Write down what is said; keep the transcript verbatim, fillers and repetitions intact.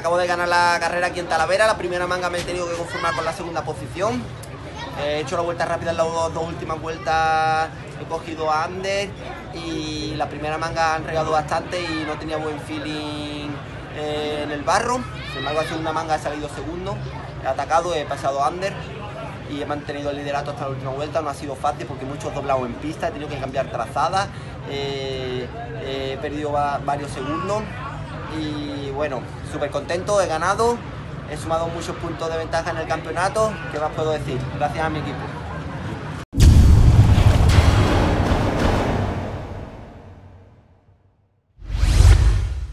acabo de ganar la carrera aquí en Talavera. La primera manga me he tenido que conformar con la segunda posición. He hecho la vuelta rápida en las dos, dos últimas vueltas, he cogido a Ander y la primera manga han regado bastante y no tenía buen feeling eh, en el barro. Sin embargo, la segunda manga he salido segundo, he atacado, he pasado a Ander y he mantenido el liderato hasta la última vuelta. No ha sido fácil porque muchos doblados en pista, he tenido que cambiar trazadas, eh, he perdido va, varios segundos y bueno, súper contento, he ganado. He sumado muchos puntos de ventaja en el campeonato. ¿Qué más puedo decir? Gracias a mi equipo.